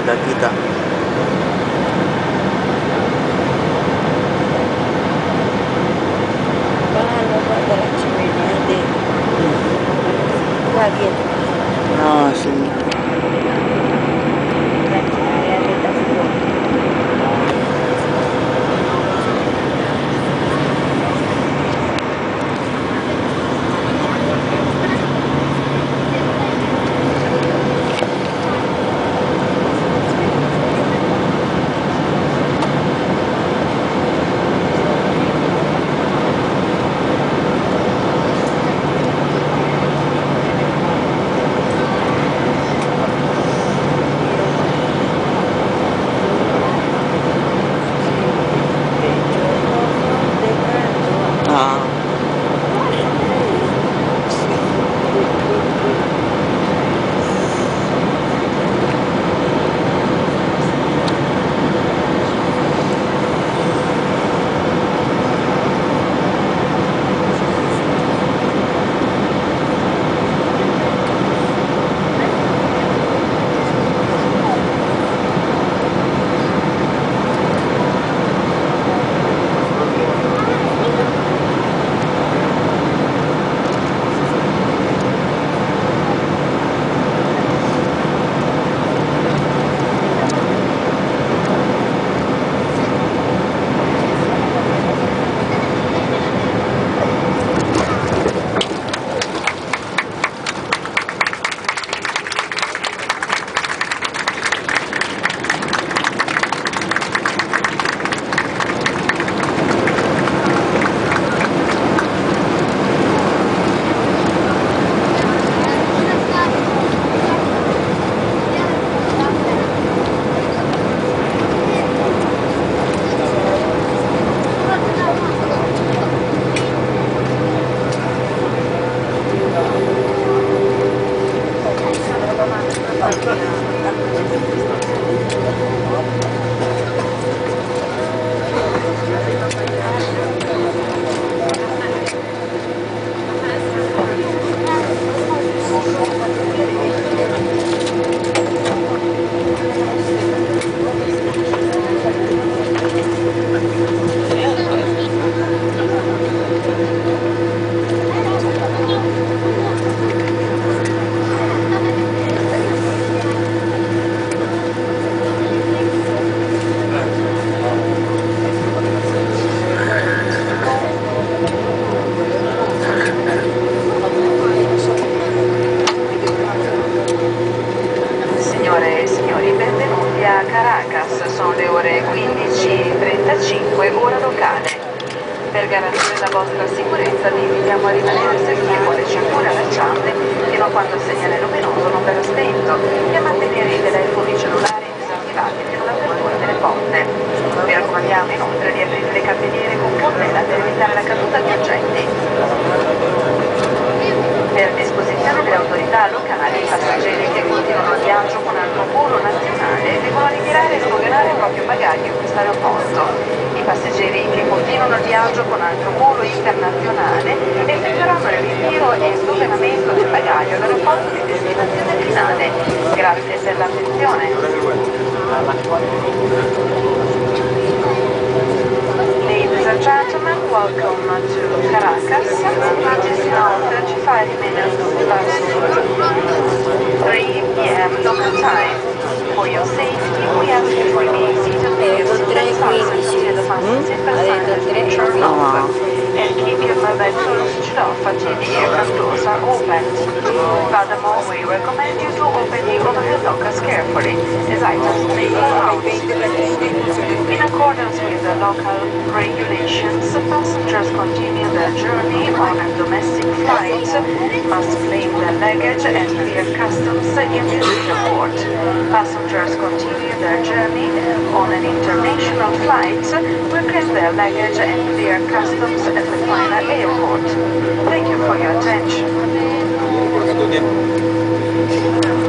ada kita. Paano ba diretso mo hindi? Lagi. Ah, sini. Signore e signori, benvenuti a Caracas, sono le ore 15:35, ora locale. Per garantire la vostra sicurezza vi invitiamo a rimanere seduti con le cinture allacciate fino a quando il segnale luminoso non verrà spento e a mantenere i telefoni cellulari disattivati fino all'apertura delle porte. Vi raccomandiamo inoltre di aprire le carteliere con cautela per evitare la caduta di oggetti. Per disposizione delle autorità locali, i passeggeri che continuano il viaggio con altro volo nazionale devono ritirare e sdoganare il proprio bagaglio in questo aeroporto. I passeggeri che continuano il viaggio con altro volo internazionale effettueranno il ritiro e sdoganamento del bagaglio all'aeroporto di destinazione finale. Grazie per l'attenzione. Ladies and gentlemen, welcome to Caracas. Please note 35 minutes past 3 p.m. local time. For your safety, we ask you to remain seated with your seatbelt fastened until the fasten seatbelt sign has been turned off. And keep your mobile phone switched off until the aircraft doors are opened. Furthermore, we recommend you to open the overhead lockers carefully, as items may fall out. In accordance with the local regulations, passengers continue their journey on a domestic flight must claim their luggage and clear customs in the airport. Passengers continue their journey on an international flight will claim their luggage and clear customs at the final airport. Thank you for your attention.